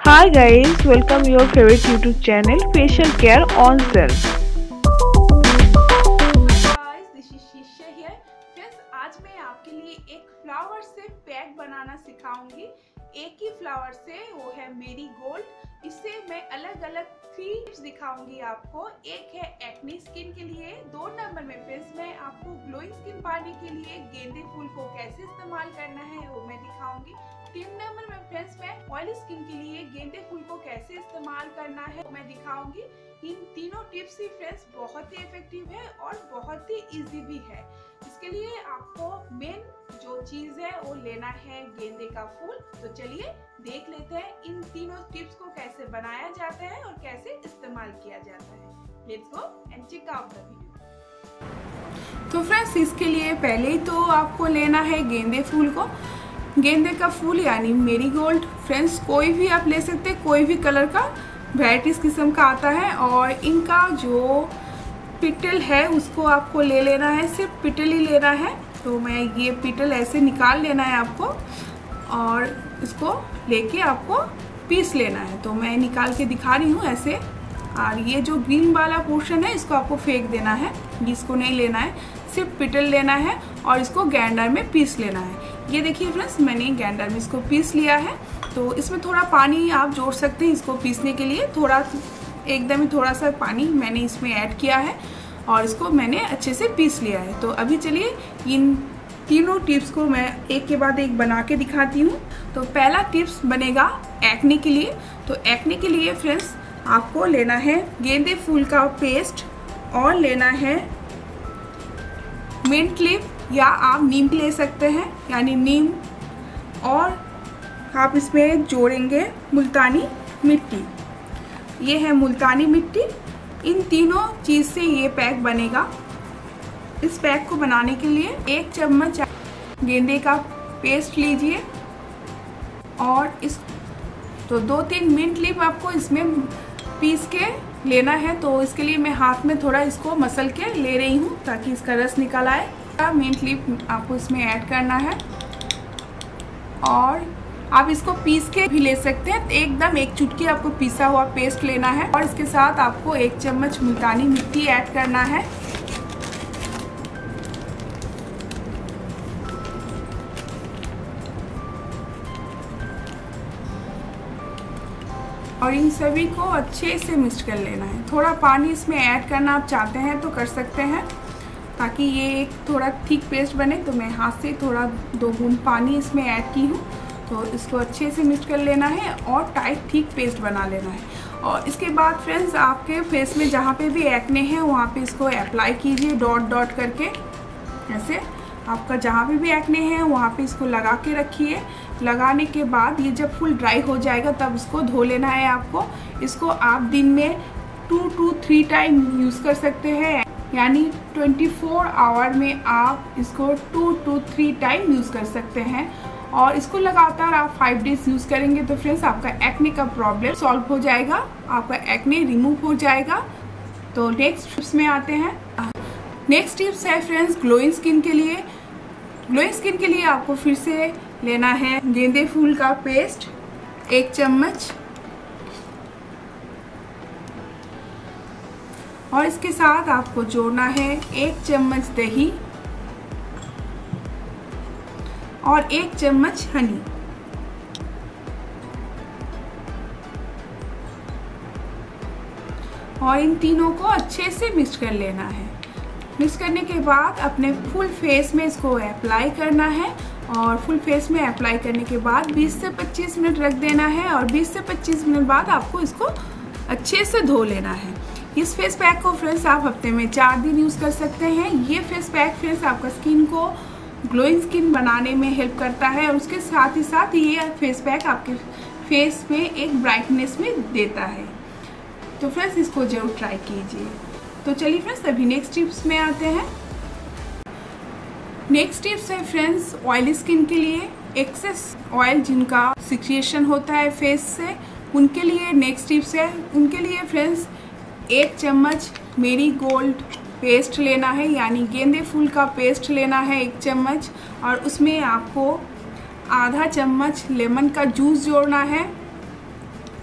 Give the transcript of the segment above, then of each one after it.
Hi guys, welcome your favorite YouTube channel Facial Care on Self. Guys, this is Sheesha here. Friends, आज मैं आपके लिए एक flower से पैक बनाना सिखाऊंगी। एक ही फ्लावर से, वो है मेरीगोल्ड। इससे मैं अलग अलग 3 टिप्स दिखाऊंगी आपको। एक है एक्ने स्किन के लिए, 2 नंबर में फ्रेंड्स मैं आपको ग्लोइंग स्किन पाने के लिए गेंदे फूल को कैसे इस्तेमाल करना है वो मैं दिखाऊंगी। 3 नंबर में फ्रेंड्स मैं ऑयली स्किन के लिए गेंदे फूल को कैसे इस्तेमाल करना है वो मैं दिखाऊंगी। इन तीनों टिप्स ही फ्रेंड्स बहुत ही इफेक्टिव है और बहुत ही इजी भी है। इसके लिए आपको मेन जो चीज है वो लेना है गेंदे का फूल। तो चलिए देख लेते हैं इन तीनों टिप्स को कैसे बनाया जाता है और कैसे इस्तेमाल किया जाता है। Let's go and check out the video. तो फ्रेंड्स, इसके लिए पहले ही तो आपको लेना है गेंदे फूल को। गेंदे का फूल यानी मेरीगोल्ड। फ्रेंड्स, कोई भी आप ले सकते हैं, कोई भी कलर का वैराइटीज किस्म का आता है। और इनका जो पिटल है उसको आपको ले लेना है, सिर्फ पिटल ही लेना है। तो मैं ये पिटल ऐसे निकाल लेना है आपको और इसको लेके आपको पीस लेना है। तो मैं निकाल के दिखा रही हूँ ऐसे। और ये जो ग्रीन वाला पोर्शन है इसको आपको फेंक देना है, इसको नहीं लेना है, सिर्फ पिटल लेना है और इसको ग्राइंडर में पीस लेना है। ये देखिए फ्रेंड्स, मैंने ग्राइंडर में इसको पीस लिया है। तो इसमें थोड़ा पानी आप जोड़ सकते हैं इसको पीसने के लिए। थोड़ा एकदम ही थोड़ा सा पानी मैंने इसमें ऐड किया है और इसको मैंने अच्छे से पीस लिया है। तो अभी चलिए इन तीनों टिप्स को मैं एक के बाद एक बना के दिखाती हूँ। तो पहला टिप्स बनेगा एक्ने के लिए। तो एक्ने के लिए फ्रेंड्स आपको लेना है गेंदे फूल का पेस्ट और लेना है मिंट लीफ या आप नीम ले सकते हैं, यानी नीम। और आप इसमें जोड़ेंगे मुल्तानी मिट्टी। ये है मुल्तानी मिट्टी। इन तीनों चीज़ से ये पैक बनेगा। इस पैक को बनाने के लिए 1 चम्मच गेंदे का पेस्ट लीजिए और इस तो 2-3 मिंट लीफ आपको इसमें पीस के लेना है। तो इसके लिए मैं हाथ में थोड़ा इसको मसल के ले रही हूँ ताकि इसका रस निकल आए। मिंट लीफ आपको इसमें ऐड करना है और आप इसको पीस के भी ले सकते हैं। एकदम 1 चुटकी आपको पीसा हुआ पेस्ट लेना है और इसके साथ आपको 1 चम्मच मुल्तानी मिट्टी ऐड करना है। और इन सभी को अच्छे से मिक्स कर लेना है। थोड़ा पानी इसमें ऐड करना आप चाहते हैं तो कर सकते हैं ताकि ये एक थोड़ा थिक पेस्ट बने। तो मैं हाथ से थोड़ा 2 बूंद पानी इसमें ऐड की हूँ। तो इसको अच्छे से मिक्स कर लेना है और टाइट थिक पेस्ट बना लेना है। और इसके बाद फ्रेंड्स आपके फेस में जहाँ पे भी एक्ने है वहाँ पे इसको अप्लाई कीजिए डॉट डॉट करके। ऐसे आपका जहाँ पे भी एक्ने है वहाँ पे इसको लगा के रखिए। लगाने के बाद ये जब फुल ड्राई हो जाएगा तब इसको धो लेना है आपको। इसको आप दिन में 2 to 3 टाइम यूज़ कर सकते हैं, यानी 24 आवर में आप इसको 2 to 3 टाइम यूज़ कर सकते हैं। और इसको लगातार आप 5 डेज यूज़ करेंगे तो फ्रेंड्स आपका एक्ने का प्रॉब्लम सॉल्व हो जाएगा, आपका एक्ने रिमूव हो जाएगा। तो नेक्स्ट टिप्स में आते हैं। नेक्स्ट टिप्स है फ्रेंड्स ग्लोइंग स्किन के लिए। ग्लोइंग स्किन के लिए आपको फिर से लेना है गेंदे फूल का पेस्ट 1 चम्मच और इसके साथ आपको जोड़ना है 1 चम्मच दही और 1 चम्मच हनी। और इन तीनों को अच्छे से मिक्स कर लेना है। मिक्स करने के बाद अपने फुल फेस में इसको अप्लाई करना है। और फुल फेस में अप्लाई करने के बाद 20 से 25 मिनट रख देना है और 20 से 25 मिनट बाद आपको इसको अच्छे से धो लेना है। इस फेस पैक को फ्रेंड्स आप हफ्ते में 4 दिन यूज़ कर सकते हैं। ये फेस पैक फ्रेंड्स आपका स्किन को ग्लोइंग स्किन बनाने में हेल्प करता है और उसके साथ ही साथ ये फेस पैक आपके फेस में एक ब्राइटनेस में देता है। तो फ्रेंड्स इसको जरूर ट्राई कीजिए। तो चलिए फ्रेंड्स अभी नेक्स्ट टिप्स में आते हैं। नेक्स्ट टिप्स है फ्रेंड्स ऑयली स्किन के लिए। एक्सेस ऑयल जिनका सिक्रिएशन होता है फेस से, उनके लिए नेक्स्ट टिप्स है। उनके लिए फ्रेंड्स 1 चम्मच मेरीगोल्ड पेस्ट लेना है, यानी गेंदे फूल का पेस्ट लेना है 1 चम्मच। और उसमें आपको आधा चम्मच लेमन का जूस जोड़ना है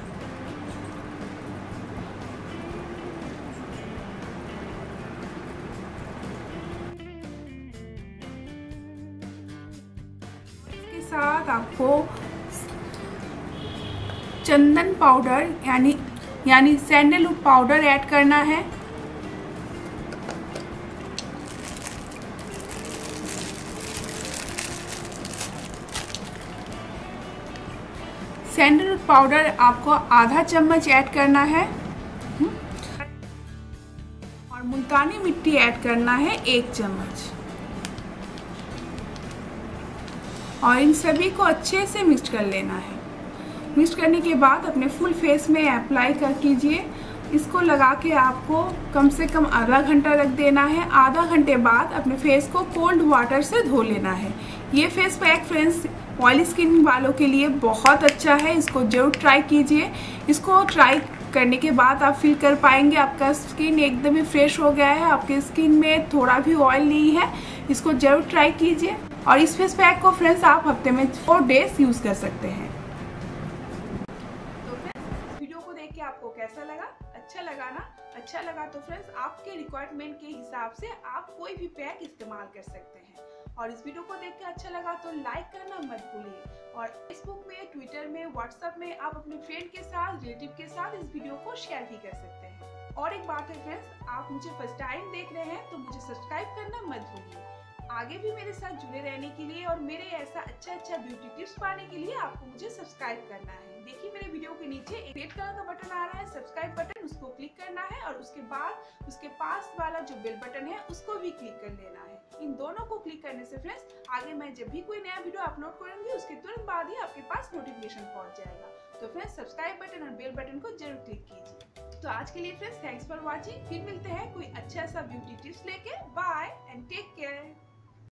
आपको चंदन पाउडर यानी सैंडलवुड पाउडर ऐड करना है। सैंडलवुड पाउडर आपको आधा चम्मच ऐड करना है और मुल्तानी मिट्टी ऐड करना है 1 चम्मच। और इन सभी को अच्छे से मिक्स कर लेना है। मिक्स करने के बाद अपने फुल फेस में अप्लाई कर कीजिए। इसको लगा के आपको कम से कम आधा घंटा रख देना है। आधा घंटे बाद अपने फेस को कोल्ड वाटर से धो लेना है। ये face pack friends oily skin वालों के लिए बहुत अच्छा है, इसको जरूर ट्राई कीजिए। इसको ट्राई करने के बाद आप फील कर पाएंगे आपका स्किन एकदम ही फ्रेश हो गया है, आपके स्किन में थोड़ा भी ऑयल नहीं है। इसको जरूर ट्राई कीजिए और इस फेस पैक को फ्रेंड्स आप हफ्ते में 4 डेज यूज कर सकते हैं। तो फ्रेंड्स वीडियो को देख के आपको कैसा लगा? अच्छा लगा ना? अच्छा लगा तो फ्रेंड्स आपके रिक्वायरमेंट के हिसाब से आप कोई भी पैक इस्तेमाल कर सकते हैं। और इस वीडियो को देख के अच्छा लगा तो लाइक करना मत भूलिए। और फेसबुक में, ट्विटर में, व्हाट्सएप में आप अपने फ्रेंड के साथ, रिलेटिव के साथ इस वीडियो को शेयर भी कर सकते हैं। और एक बात है फ्रेंड्स, आप मुझे फर्स्ट टाइम देख रहे हैं तो मुझे सब्सक्राइब करना मत भूलिए। आगे भी मेरे साथ जुड़े रहने के लिए और मेरे ऐसा अच्छा ब्यूटी टिप्स पाने के लिए आपको मुझे सब्सक्राइब करना है। देखिए मेरे वीडियो के नीचे एक रेड कलर का बटन आ रहा है, सब्सक्राइब बटन, उसको क्लिक करना है और उसके बाद उसके पास वाला जो बेल बटन है उसको भी क्लिक कर लेना है। इन दोनों को क्लिक करने से फ्रेंड्स आगे मैं जब भी कोई नया वीडियो अपलोड करूंगी उसके तुरंत बाद ही आपके पास नोटिफिकेशन पहुंच जाएगा। तो फ्रेंड्स सब्सक्राइब बटन और बेल बटन को जरूर क्लिक कीजिए। तो आज के लिए फ्रेंड्स थैंक्स फॉर वॉचिंग। फिर मिलते हैं कोई अच्छा सा ब्यूटी टिप्स लेके। Bye and take care.